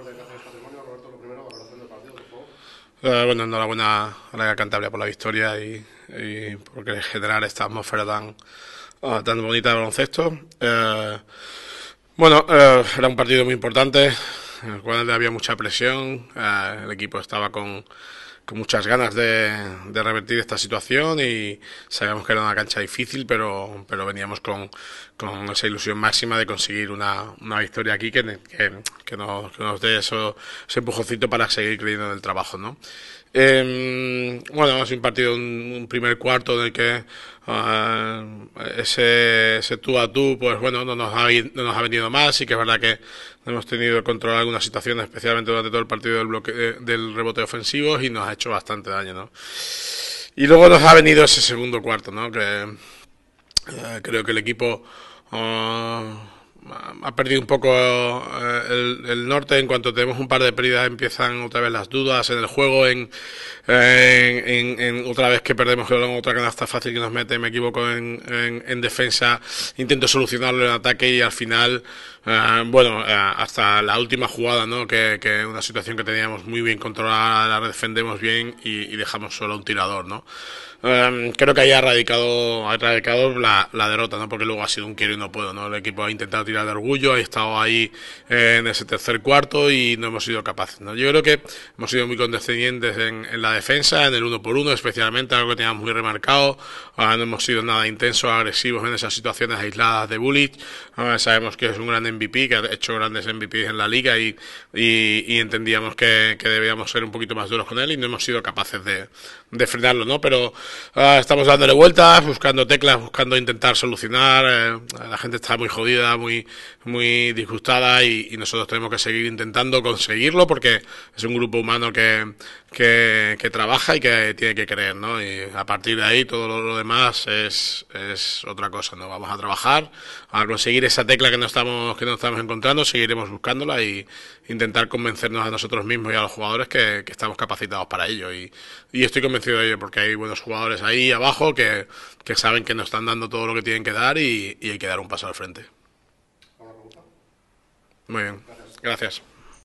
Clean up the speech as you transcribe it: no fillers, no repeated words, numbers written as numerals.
hablar de Cáceres Patrimonio. Roberto, lo primero, valoración del partido, por favor. Bueno, enhorabuena a la Cantabria por la victoria y por generar esta atmósfera tan bonita de baloncesto. Era un partido muy importante, en el cual había mucha presión. El equipo estaba con muchas ganas de revertir esta situación y sabíamos que era una cancha difícil, pero veníamos con esa ilusión máxima de conseguir una victoria aquí que nos dé ese empujoncito para seguir creyendo en el trabajo, ¿no? Ha sido un partido, un primer cuarto en el que ese tú a tú, pues bueno, no nos ha venido más. Y que es verdad que hemos tenido que controlar algunas situaciones, especialmente durante todo el partido del rebote ofensivo, y nos ha hecho bastante daño, ¿no? Y luego nos ha venido ese segundo cuarto, ¿no? Que creo que el equipo ha perdido un poco el norte. En cuanto tenemos un par de pérdidas empiezan otra vez las dudas en el juego, en otra vez que perdemos otra canasta fácil que nos mete, me equivoco en defensa, intento solucionarlo en ataque y al final hasta la última jugada, ¿no? Que una situación que teníamos muy bien controlada, la defendemos bien y dejamos solo un tirador, ¿no? Creo que ahí ha radicado la derrota, ¿no? Porque luego ha sido un quiero y no puedo, ¿no? El equipo ha intentado tirar de orgullo, ha estado ahí en ese tercer cuarto y no hemos sido capaces, ¿no? Yo creo que hemos sido muy condescendientes en la defensa, en el uno por uno especialmente, algo que teníamos muy remarcado. No hemos sido nada intensos, agresivos en esas situaciones aisladas de Bulic. Sabemos que es un gran MVP, que ha hecho grandes MVPs en la liga y entendíamos que debíamos ser un poquito más duros con él y no hemos sido capaces de frenarlo, ¿no? Pero estamos dándole vueltas, buscando teclas, buscando intentar solucionar. La gente está muy jodida, muy disgustada y nosotros tenemos que seguir intentando conseguirlo porque es un grupo humano que trabaja y que tiene que creer, ¿no? Y a partir de ahí todo lo demás es otra cosa, ¿no? Vamos a trabajar, a conseguir esa tecla que no estamos encontrando, seguiremos buscándola y intentar convencernos a nosotros mismos y a los jugadores que estamos capacitados para ello y estoy convencido de ello porque hay buenos jugadores ahí abajo que saben que nos están dando todo lo que tienen que dar y hay que dar un paso al frente. ¿Alguna pregunta? Muy bien, Gracias. gracias.